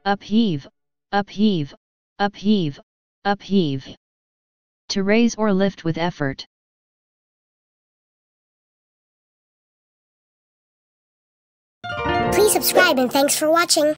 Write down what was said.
upheave, upheave, upheave, upheave. To raise or lift with effort. Please subscribe and thanks for watching.